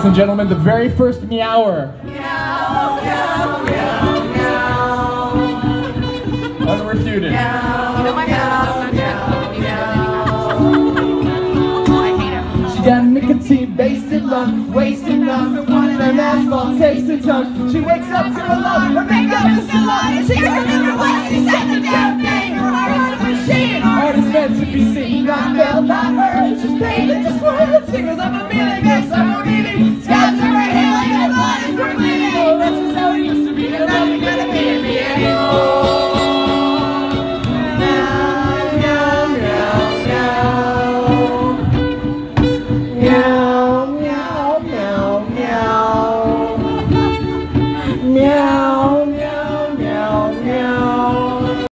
ladies and gentlemen, the very first meower. Meow, meow, meow, meow. Unrefuted. Meow, you know my husband does not I hate him. She got nicotine based in lungs, wasting lungs, and one of them asphalt takes her tongue. She wakes up to her love, her makeup is still on, and she can remember what she said the damn thing. Her heart is a machine, art is meant to be seen, not felt, not heard. It's just pain, it's just words, fingers of a meaning, yes, I'm a meaning.